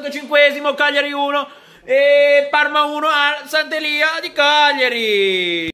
45esimo, Cagliari 1 e Parma 1 a Sant'Elia di Cagliari.